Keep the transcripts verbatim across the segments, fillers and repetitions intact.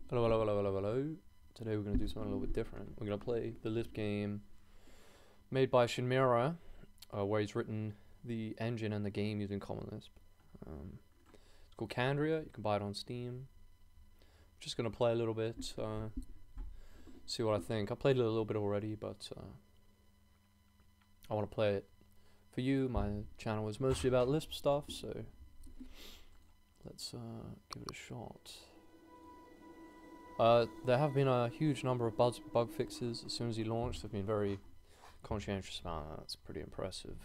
Hello, hello, hello, hello, hello. Today we're going to do something a little bit different. We're going to play the Lisp game made by Shinmira, uh, where he's written the engine and the game using Common Lisp. Um, it's called Kandria. You can buy it on Steam. I'm just going to play a little bit, uh, see what I think. I played it a little bit already, but uh, I want to play it for you. My channel is mostly about Lisp stuff, so let's uh, give it a shot. Uh, there have been a huge number of bug, bug fixes as soon as he launched. They've been very conscientious about that. That's pretty impressive.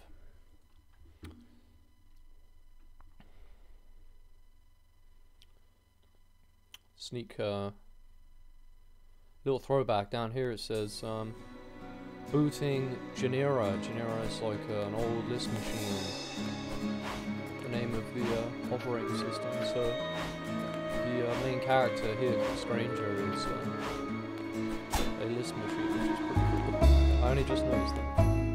Sneak uh, little throwback down here. It says um, booting Genera. Genera is like uh, an old Lisp machine. The name of the uh, operating system. So the uh, main character here, Stranger, is uh, a Lisp machine, which is pretty cool. I only just noticed that.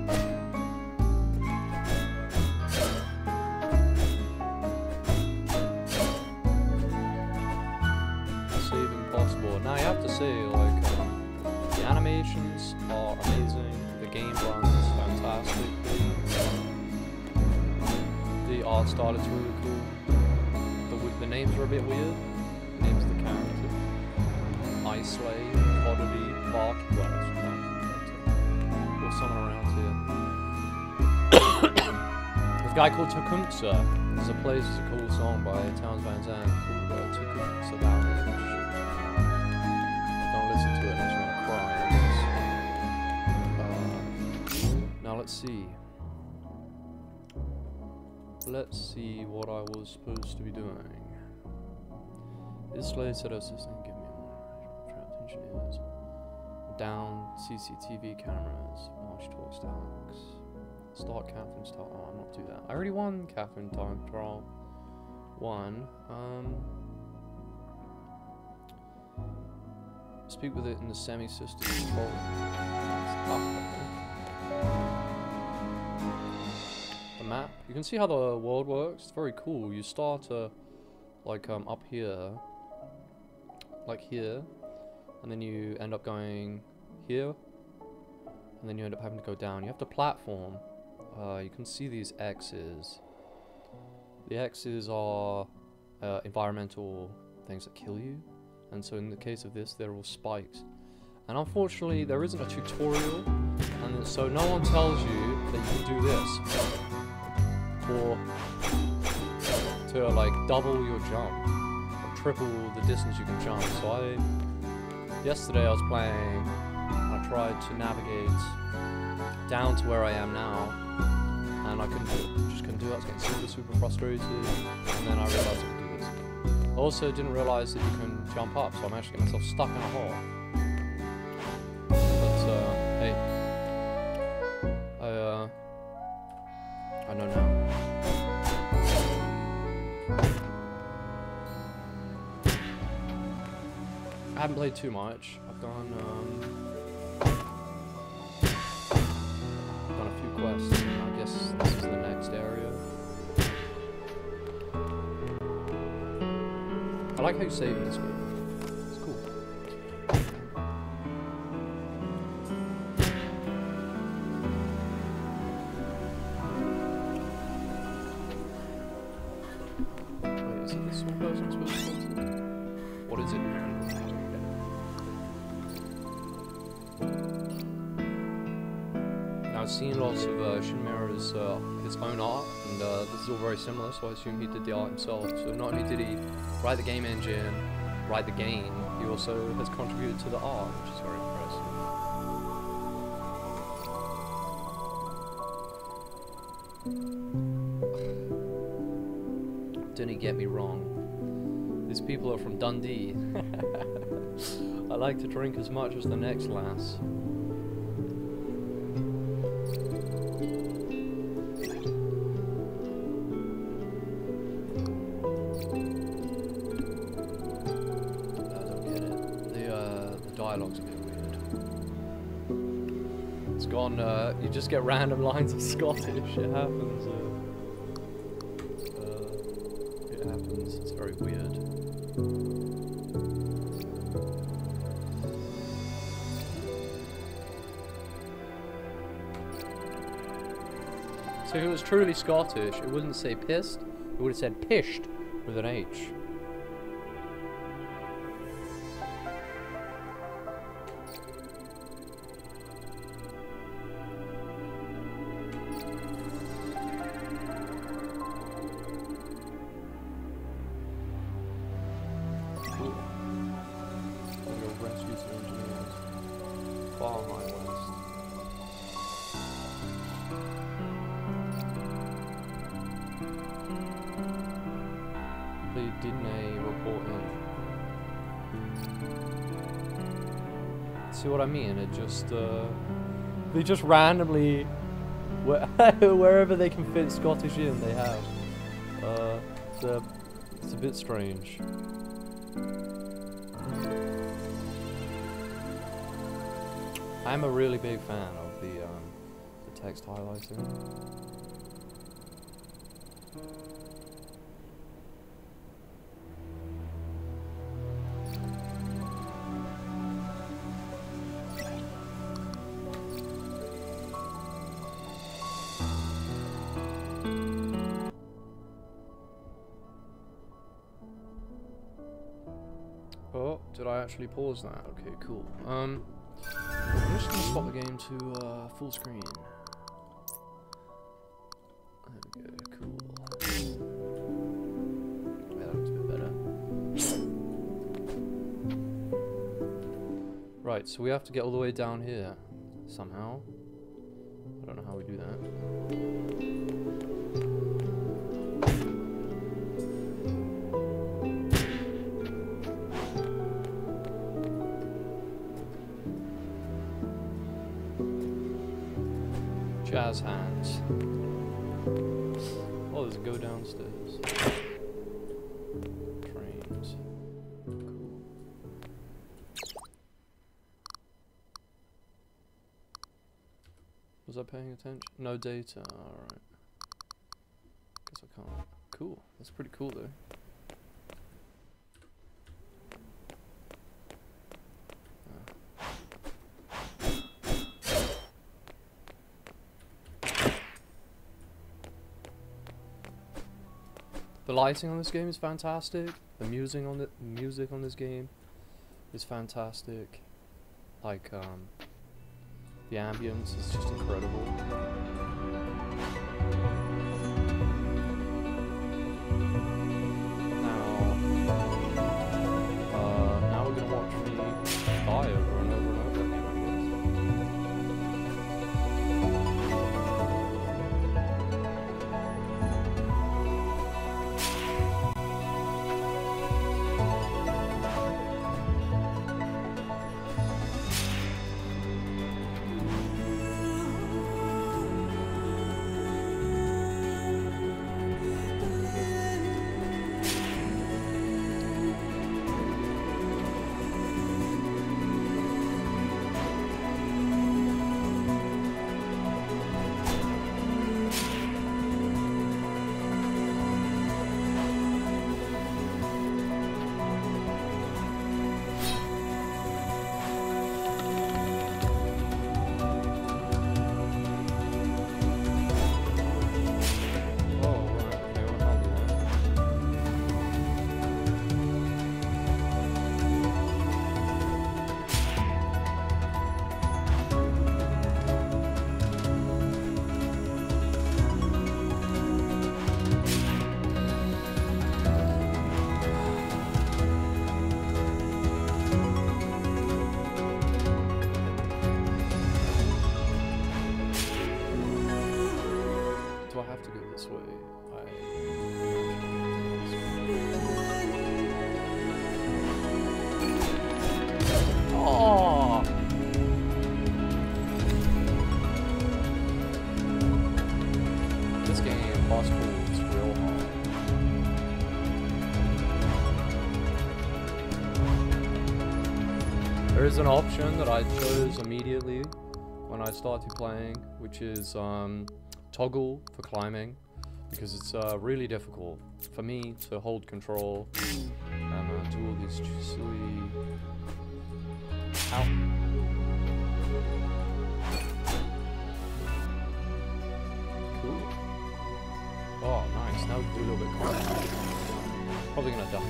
Saving possible. Now you have to say, like, um, the animations are amazing. The game runs fantastically. The art style is really cool. The, the names are a bit weird. Names of the character. Islay, Coddity, Bark, well, that's Bark, or someone around here. There's a guy called Tecumseh. There's a place, there's a cool song by Towns Van Zandt called uh, Tecumseh Valley. Don't listen to it unless you want to cry, I guess. Uh, now let's see. Let's see what I was supposed to be doing. This slave said assistant, give me more. Trapped engineers. Down C C T V cameras. March talks to Alex. Start Catherine's trial. Oh, I'm not do that. I already won Catherine's trial. One. Um. Speak with it in the semi-system control. The map. You can see how the world works. It's very cool. You start uh, like um up here. Like here, and then you end up going here, and then you end up having to go down. You have to platform. Uh, you can see these X's. The X's are uh, environmental things that kill you, and so in the case of this, they're all spikes. And unfortunately, there isn't a tutorial, and so no one tells you that you can do this, or to like double your jump. Triple the distance you can jump. So I, yesterday I was playing, I tried to navigate down to where I am now, and I couldn't do it. Just couldn't do it. I was getting super, super frustrated, and then I realized I could do this. I also didn't realize that you can jump up, so I'm actually getting myself stuck in a hole. But, uh, hey. I, uh, I know now. I haven't played too much. I've done um, done a few quests, and I guess this is the next area. I like how you save in this game. It's cool. Wait, is it this one person I'm supposed to go to? What is it? I've seen lots of uh, Shinmira's uh, his own art, and uh, this is all very similar, so I assume he did the art himself. So not only did he write the game engine, write the game, he also has contributed to the art, which is very impressive. Didn't get me wrong. These people are from Dundee. I like to drink as much as the next lass. Dialogue's a bit weird. It's gone, uh, you just get random lines of Scottish. It happens. Uh, uh, it happens. It's very weird. So if it was truly Scottish, it wouldn't say pissed, it would have said pished with an H. See what I mean? It just, uh, they just randomly, where, wherever they can fit Scottish in, they have. Uh, it's a, it's a bit strange. I'm a really big fan of the, um, the text highlighting. Oh, did I actually pause that? Okay, cool. Um, I'm just gonna swap the game to uh, full screen. There we go, cool. Yeah, that looks a bit better. Right, so we have to get all the way down here somehow. I don't know how we do that. Jazz hands. Oh, there's a go downstairs. Trains. Cool. Was I paying attention? No data. Alright. Guess I can't. Cool. That's pretty cool though. The lighting on this game is fantastic. The music on the music on this game is fantastic. Like um, the ambience is just incredible. Now, uh, now we're gonna watch me die over and over and over again, I There is an option that I chose immediately when I started playing, which is um, toggle for climbing, because it's uh, really difficult for me to hold control and uh, do all these silly... Ow. Cool. do a little bit of combat. Probably gonna die.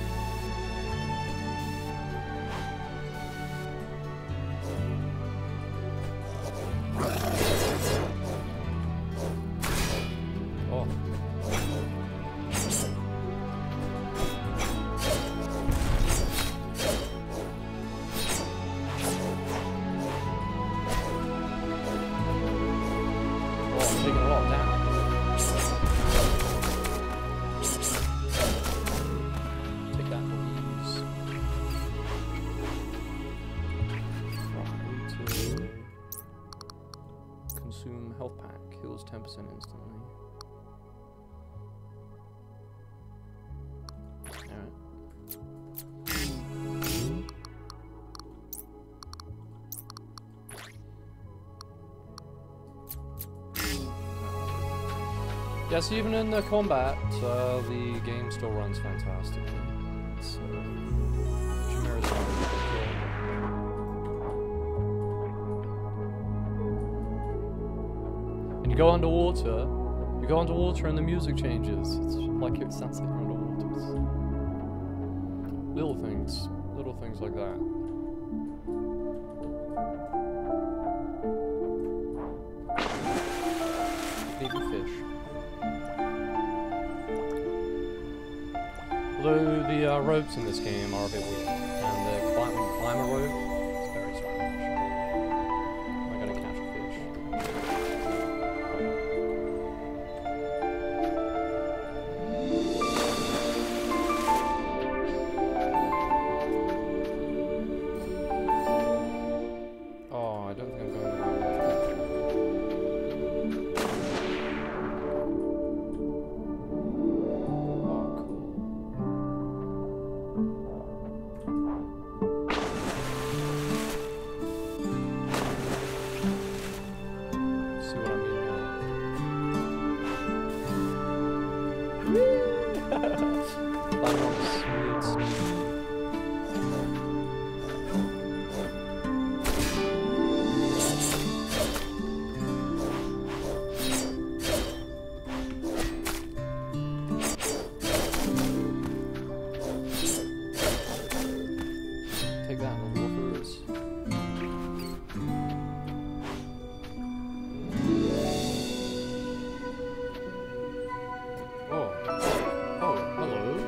Oh. Taking a lot of damage. Take that, please. Right, I need to consume health pack. Heals ten percent instantly. Alright. Yes, even in the combat, uh, the game still runs fantastically. So, Chimera's not a big deal. And you go underwater, you go underwater and the music changes. It's like it sounds like you're underwater. It's little things, little things like that. Baby fish. Although the uh, ropes in this game are a bit weak, and the climb, when you climb a rope, it's very strange. I gotta catch a fish. Oh, I don't think I'm going the right way. Take that, the wolfers. Oh. Oh, hello.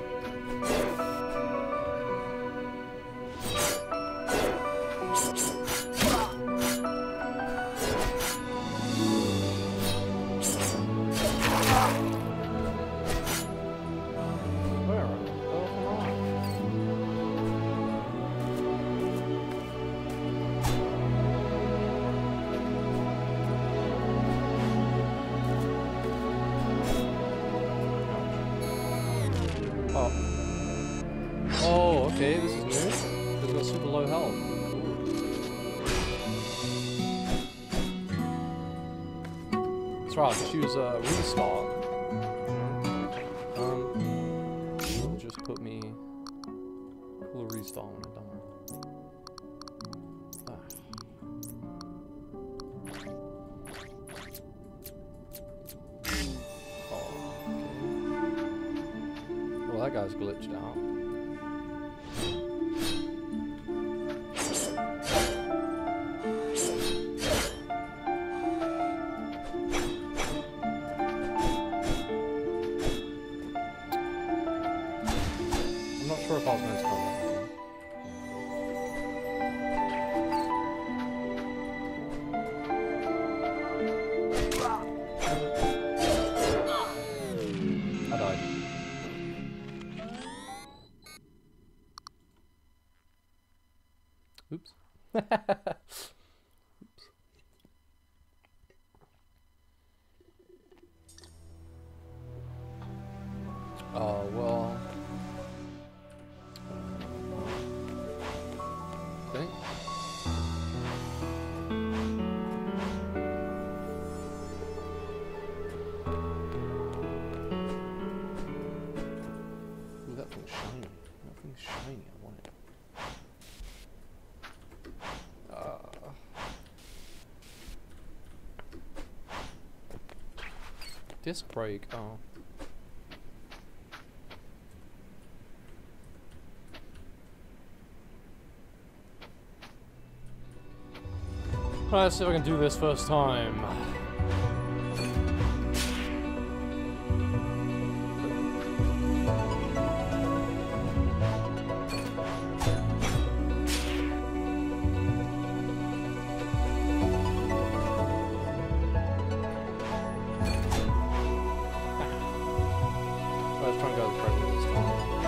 Where? Oh, come on. Oh. Oh, okay, this is new. They've got super low health. That's right, I'll just use a restart. Um, it'll just put me. We'll restart when I'm done. Ah. Oh, okay. Well, that guy's glitched out. I'm not sure if I was meant to come that way. I died. Oops. Oops. Oh, well. Okay. Ooh, that thing's shiny. That thing's shiny. I want it. Uh. Disc brake. Oh. Alright, let's see if I can do this first time. Let's try and go correctly this time.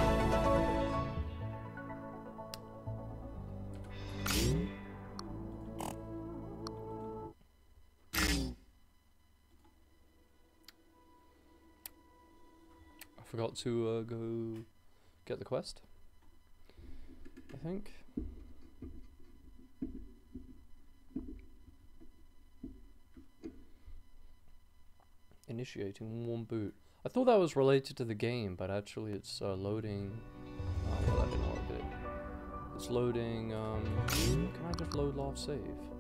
I forgot to uh, go get the quest, I think. Initiating warm boot. I thought that was related to the game, but actually it's uh, loading. Oh, well, that didn't work, did it? It's loading. Um, can I just load live save?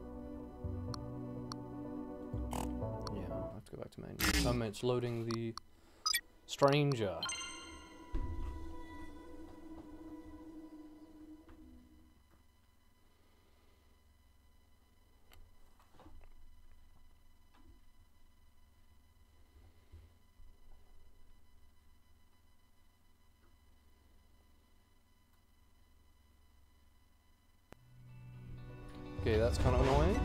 Yeah, I have to go back to menu. Um, it's loading the stranger. Okay, that's kind of annoying.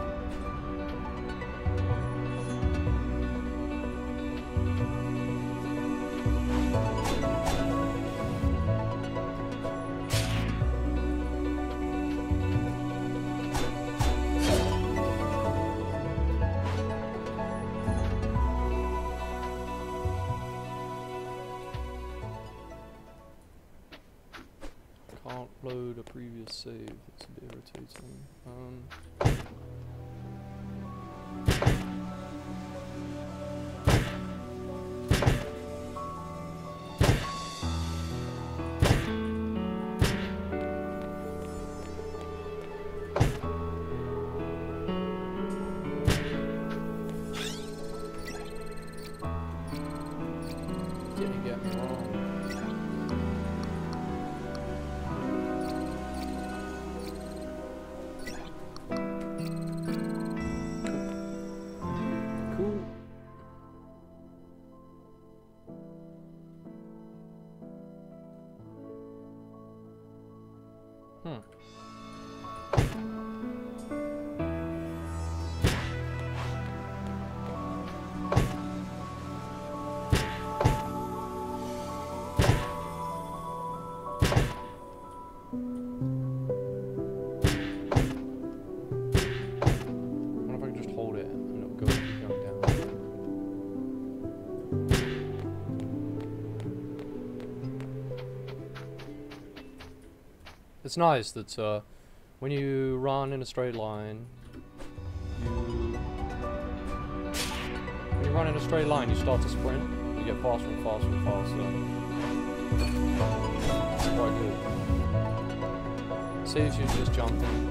Can't load a previous save. It's a bit irritating. Um, didn't get me wrong. Hmm. What if I can just hold it and it'll go, go down? It's nice that uh, when you run in a straight line, you when you run in a straight line, you start to sprint. You get faster and faster and faster. It's quite good. Saves you just jumping.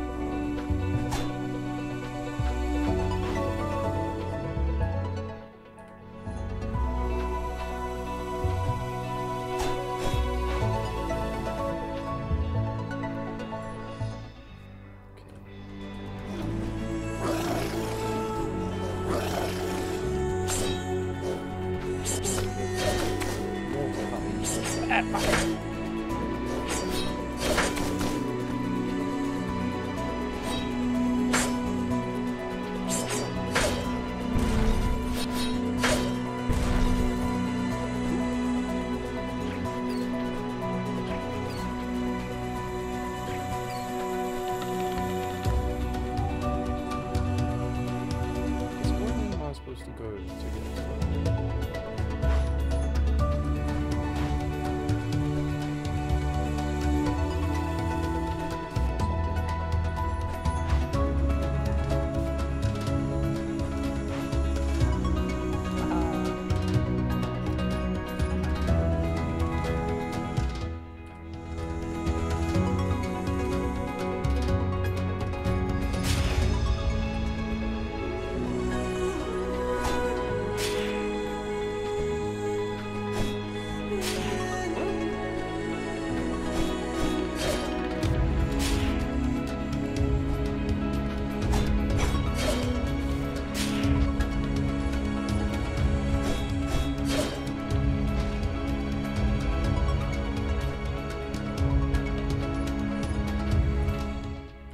To go to get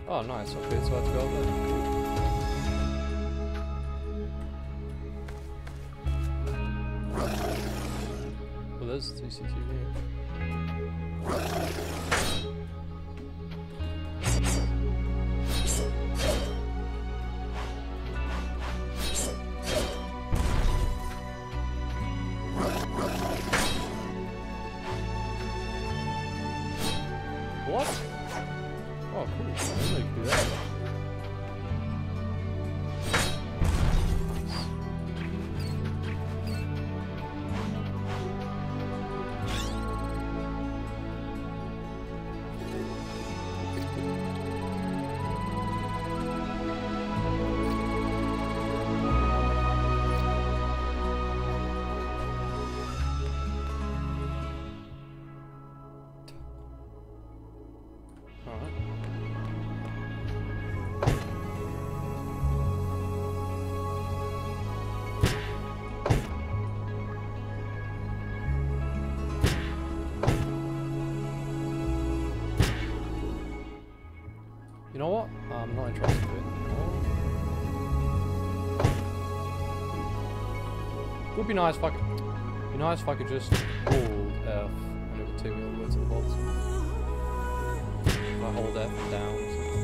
Oh, nice. Okay, so I have to go over there. Cool. Well, there's C C T V. What? Oh, cool. I didn't know you could do that. You know what? I'm not interested in it anymore. It would be nice if I could. Be nice if I could just hold F and it would take me all the way to the bottom. If I hold F and down.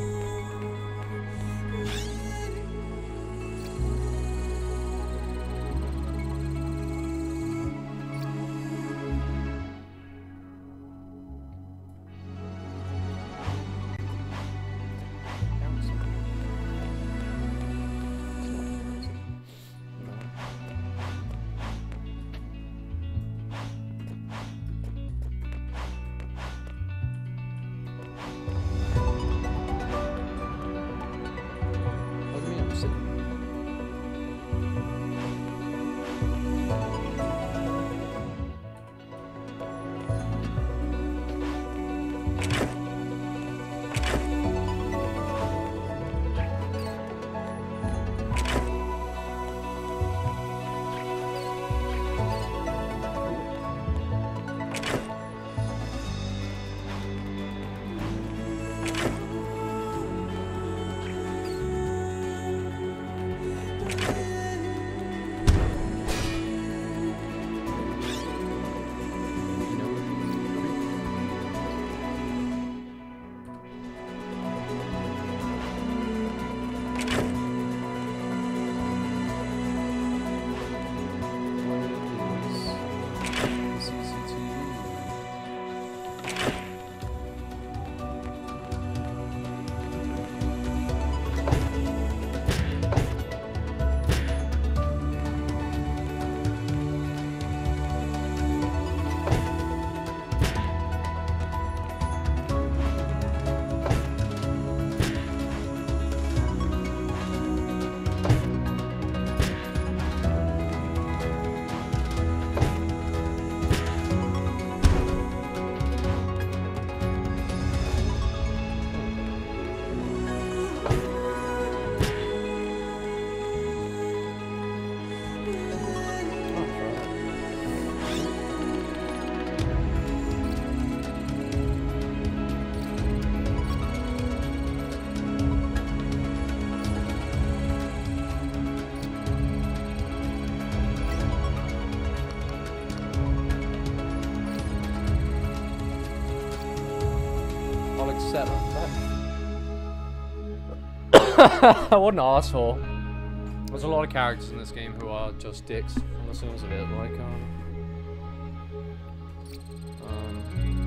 What an asshole. There's a lot of characters in this game who are just dicks from the sounds of it, like, um... um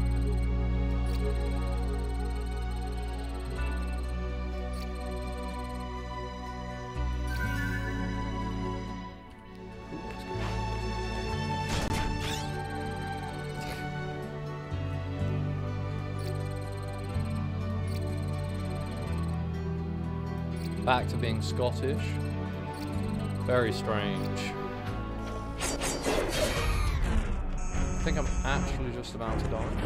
back to being Scottish. Very strange. I think I'm actually just about to die.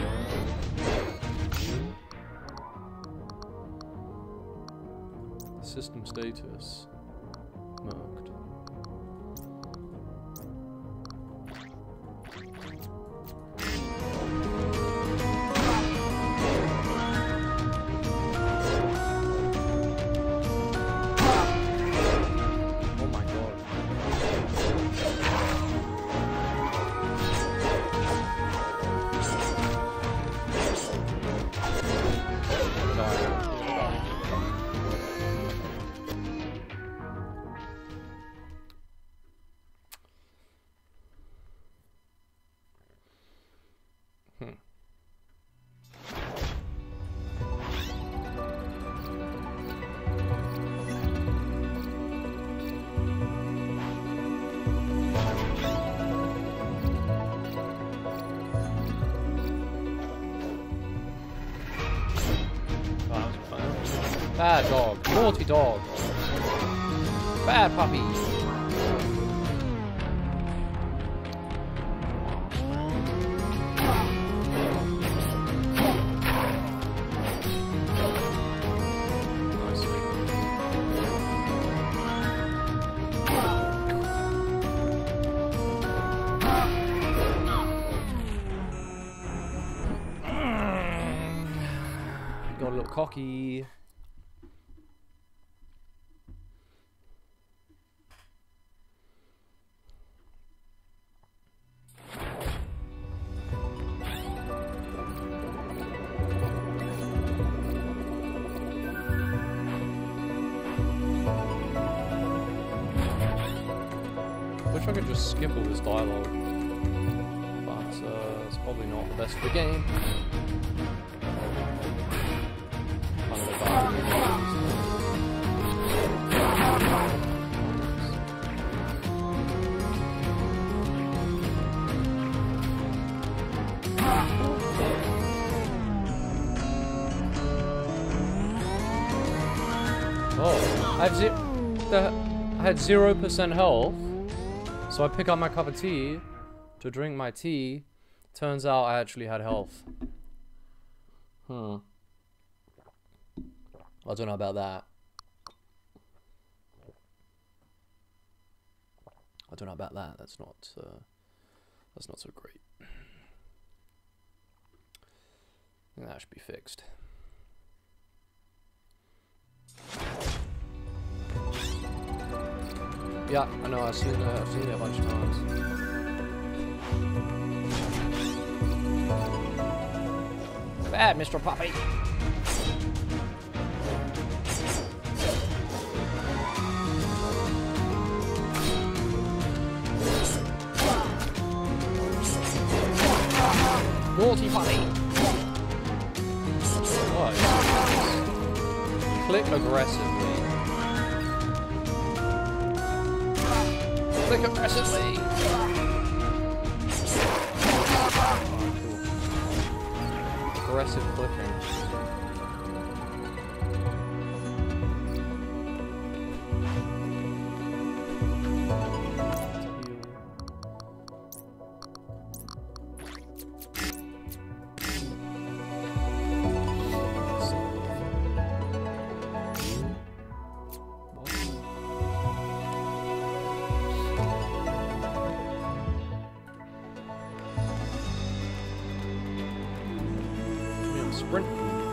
System status. Marked. Hmm. Bad dog. Naughty dog. Bad puppy. Got a little cocky. Wish I could just skip all this dialogue, but uh, it's probably not the best for the game. I'm gonna die. Oh, I have ze the I had zero percent health. So I pick up my cup of tea to drink my tea. Turns out I actually had health. Hmm. I don't know about that. I don't know about that. That's not. Uh, that's not so great. I think that should be fixed. Yeah, I know. I've seen. Uh, I've seen it a bunch of times. Bad, Mister Puppy. Naughty puppy. What? Click aggressively. Click aggressively. Aggressive clicking. Sprint.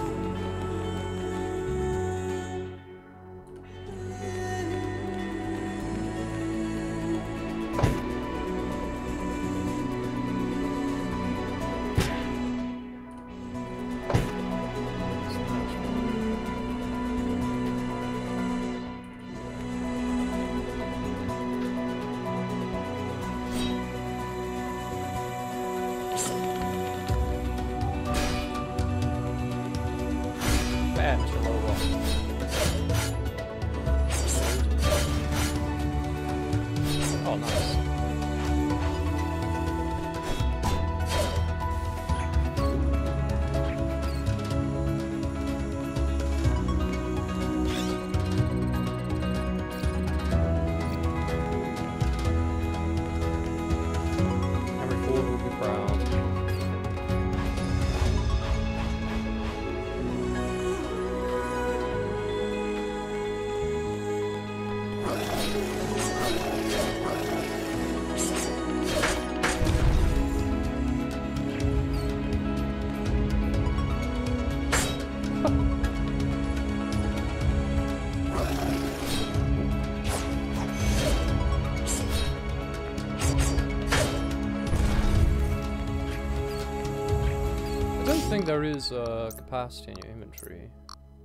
Oh, nice. Every forward will be proud. I don't think there is uh, capacity in your inventory.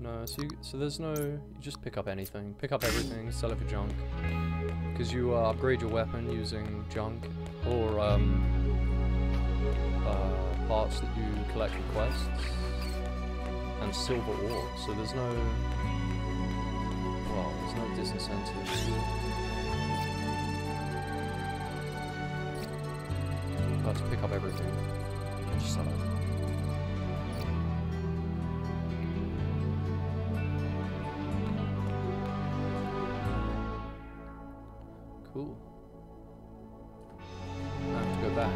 No, so, you, so there's no... You just pick up anything. Pick up everything, sell it for junk. Because you uh, upgrade your weapon using junk, or um, uh, parts that you collect from quests, and silver ore. So there's no... Well, there's no disincentive. You have to pick up everything and just sell it. Cool. I have to go back.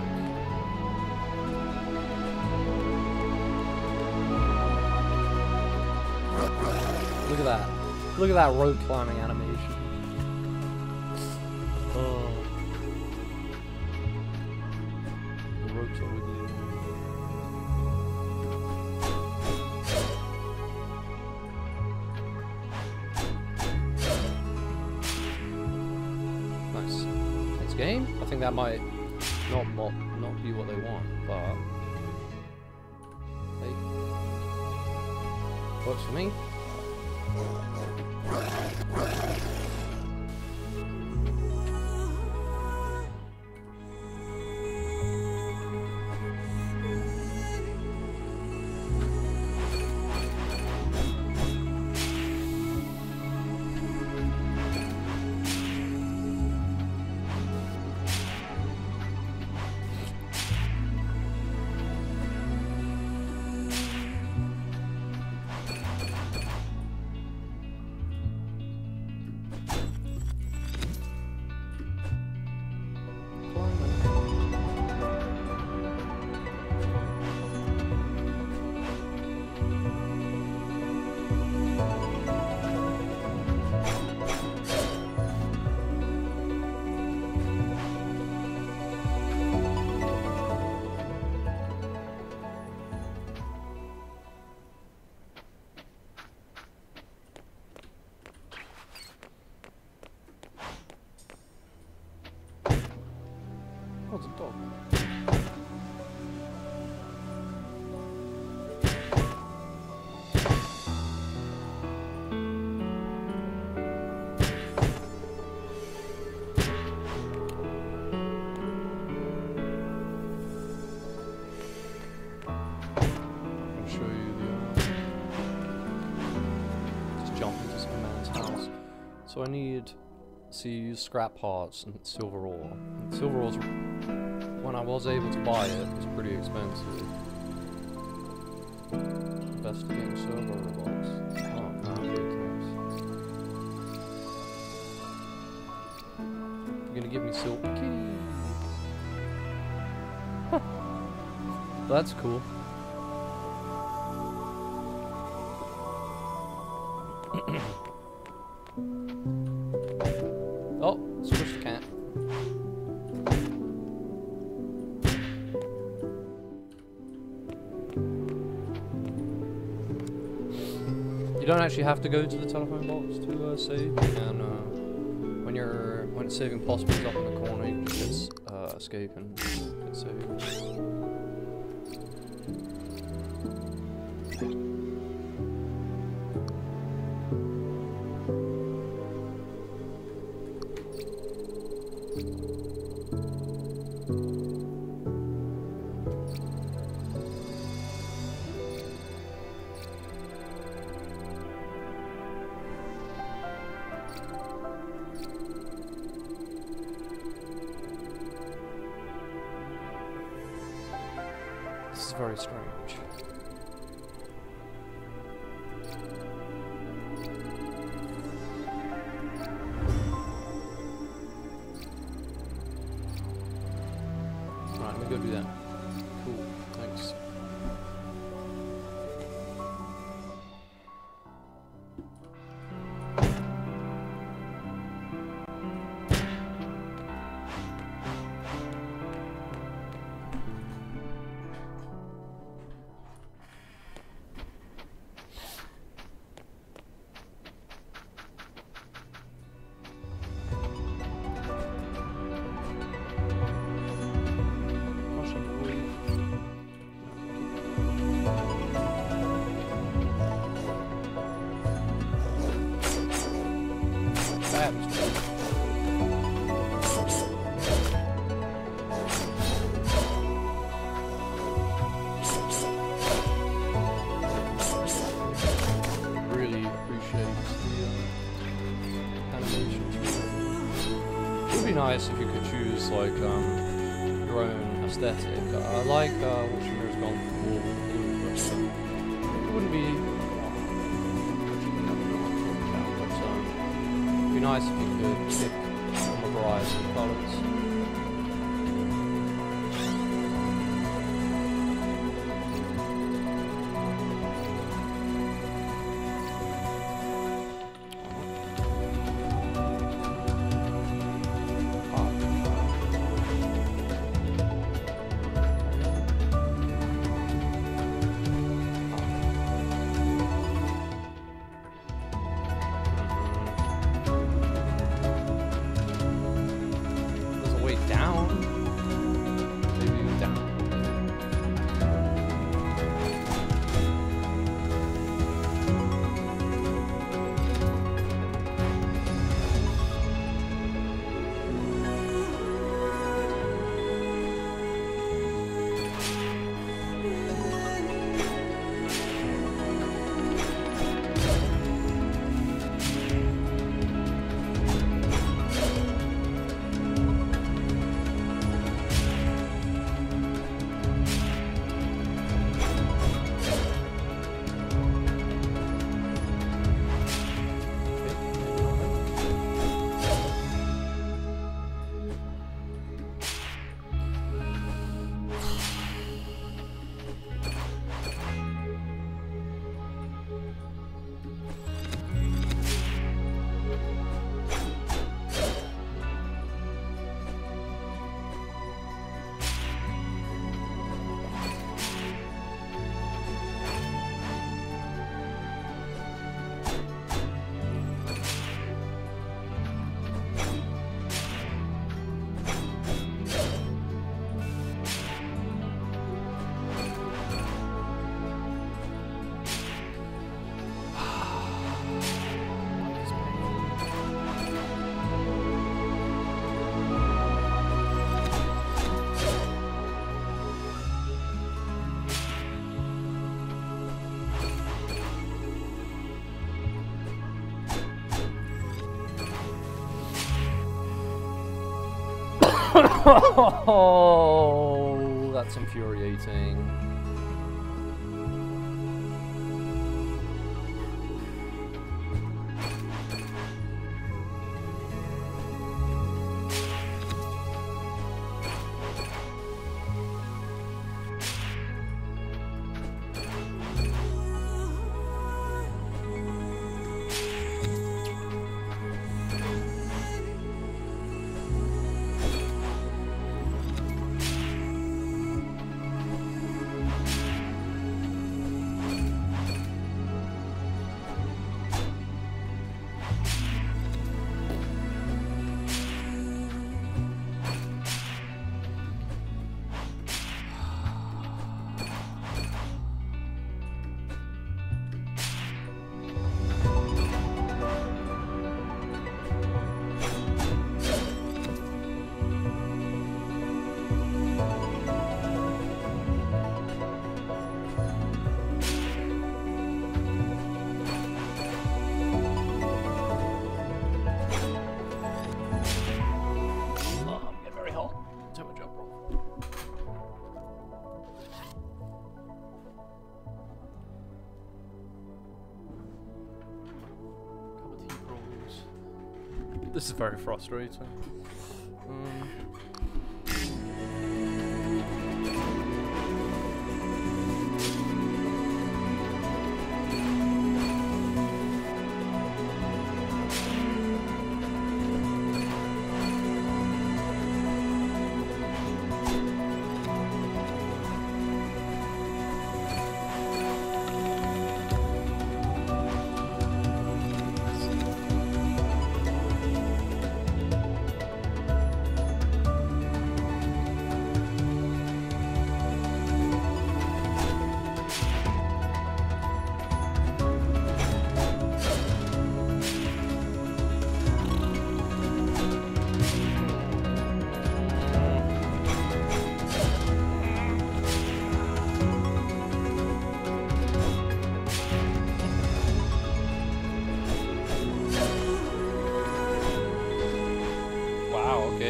Look at that. Look at that rope climbing animation. Oh. The ropes are wiggly. Game? I think that might not, not not be what they want, but hey, works for me. Oh, it's a dog. I'll show you the... Just jump into some man's house. So I need... So you use scrap parts and silver ore. And silver ore's, when I was able to buy it, was pretty expensive. Investigating server robots. Oh, no, I'm very close. You're gonna give me silver kitty. Huh. That's cool. Oh, squish the cat. You don't actually have to go to the telephone box to uh, save. You can, uh, when you're when it's saving possibles up in the corner, you can just hit uh, escape and hit save. This is very strange. Alright, let me go do that. Cool, thanks. Russian atmosphere. Really appreciate the uh, animations. It would be nice if you could choose like um, your own aesthetic. Uh, I like uh, what Shamir's gone for blue, but uh, it wouldn't be. It'd be nice if you could pick from a variety of colours. Oh, that's infuriating. This is very frustrating. Um,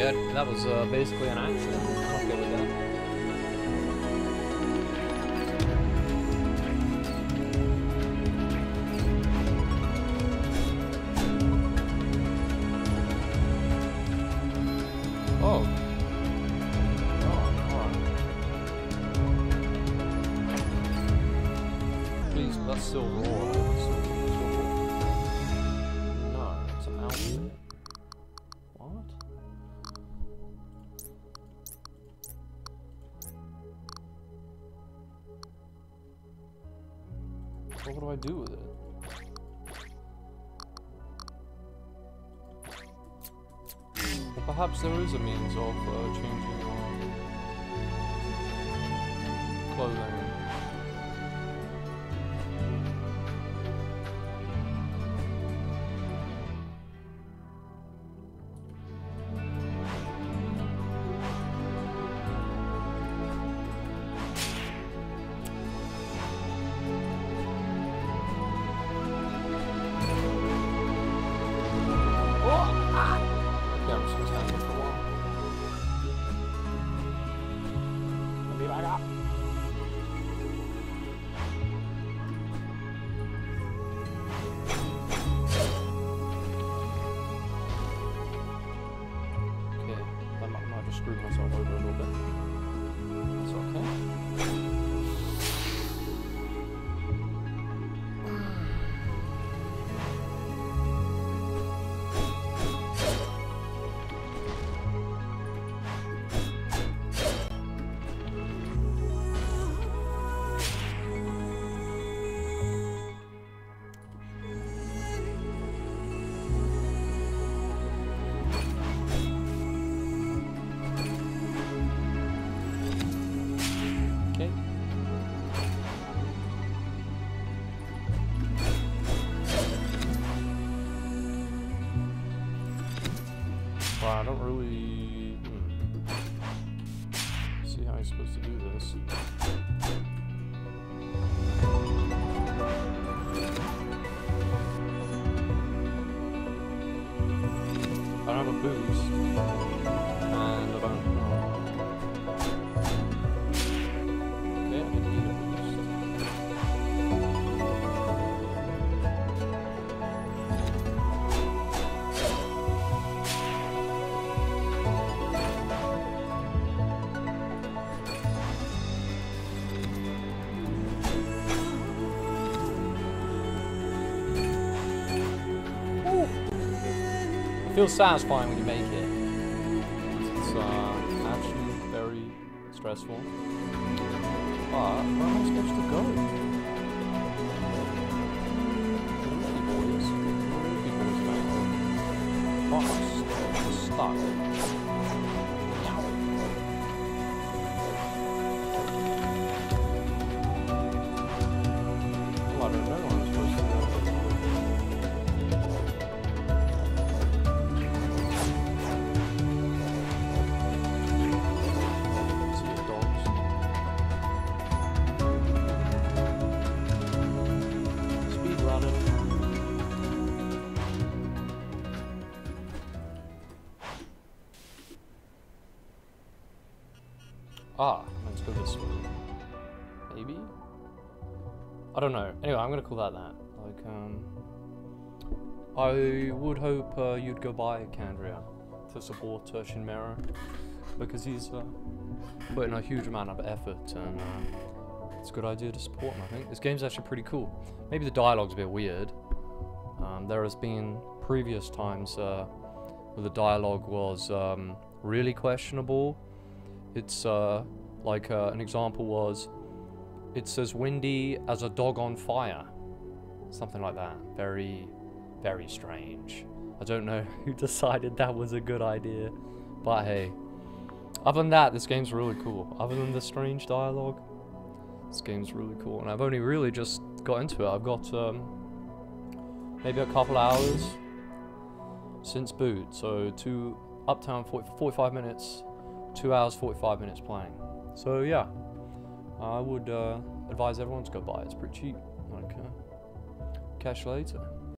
Yeah, that was uh, basically an accident. I'm okay with that. Oh. Oh, alright. Please, that's still raw. No, it's an outfit. What? So what do I do with it? Well, perhaps there is a means of uh, changing your clothing. Screwed myself over a little bit. It's okay. I don't really hmm, see how I'm supposed to do this. I don't have a boost, and I don't. Okay, I didn't need a boost. It feels satisfying when you make it. It's uh, actually very stressful. But where am I supposed to go? What are these boys, man? Oh, I'm stuck. Oh, I don't know where I'm supposed to go. Ah, let's go this way. Maybe? I don't know. Anyway, I'm gonna call that that. Like, um... I would hope uh, you'd go by Kandria to support uh, Shinmero, because he's uh, putting a huge amount of effort, and uh, it's a good idea to support him, I think. This game's actually pretty cool. Maybe the dialogue's a bit weird. Um, there has been previous times uh, where the dialogue was um, really questionable. It's uh, like uh, an example was, it's as windy as a dog on fire. Something like that. Very, very strange. I don't know who decided that was a good idea, but hey. Other than that, this game's really cool. Other than the strange dialogue, this game's really cool. And I've only really just got into it. I've got um, maybe a couple hours since boot. So two, uptown forty, forty-five minutes. Two hours, forty-five minutes playing. So yeah, I would uh, advise everyone to go buy it. It's pretty cheap. Like, uh, catch you later.